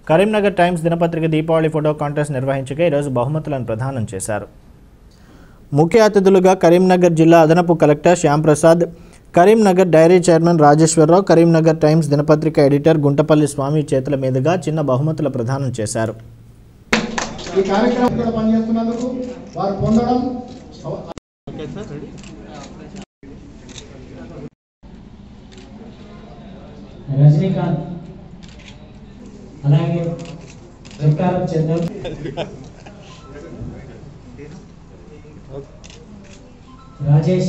Karimnagar times దినపత్రిక Deepavali photo contest నిర్వహించగా ఈరోజు బహుమతులను ప్రదానం చేశారు. ముఖ్య అతిథులుగా కరీంనగర్ జిల్లా అదనపు collector Shyamprasad, Karimnagar dairy chairman Rajeshwararao, Karimnagar times దినపత్రిక ఎడిటర్ గుంటపల్లి స్వామి చేతుల మీదుగా చిన్న బహుమతుల ప్రదానం చేశారు. ఈ కార్యక్రమంలో పనిచేస్తున్నందుకు వారు పొందడం రజనీకాంత్, అలాగే జక్కారం చంద్ర, రాజేష్,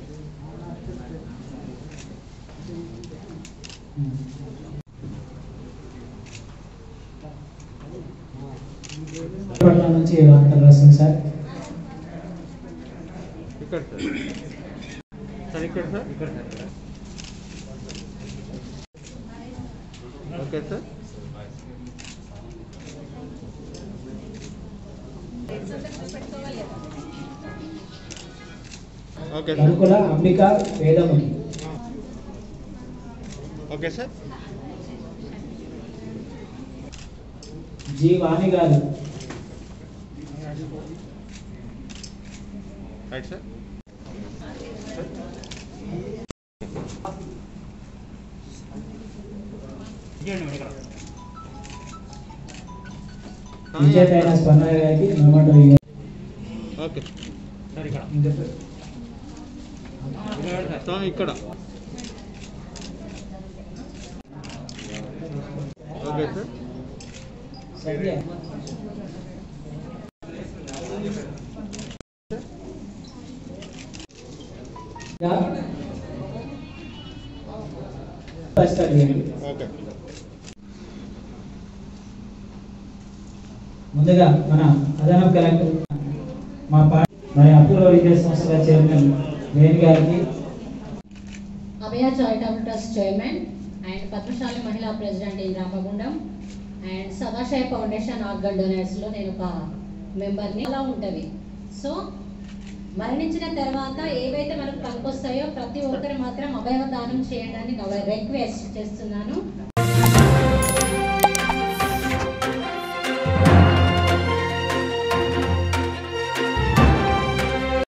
నుంచి వార్తలు రాస్తుంది sir. Okay sir. Okay sir. Anukula Ambika Vedamukhi. Okay sir. G Vani గారు. Right sir. విజయ్ పైన స్పందన గారికి మెమోటో. Okay sir. ఇక్కడ ఓకే సార్. ఓకే. ముందుగా మన అదనపు కలెక్టర్ మా మరి అపూర్వ విద్యా సంస్థల చైర్మన్ వేణు గారికి, Abhaya charitable trust chairman and Padmashali మహిళా ప్రెసిడెంట్ ఈ Ramagundam and Sadashaya foundation organ డొనేట్స్లో నేను ఒక మెంబర్ని. అలా ఉంటుంది. సో మరణించిన తర్వాత ఏవైతే మనకు పనికొస్తాయో ప్రతి ఒక్కరు మాత్రం అవయవ దానం చేయండి అని రిక్వెస్ట్ చేస్తున్నాను.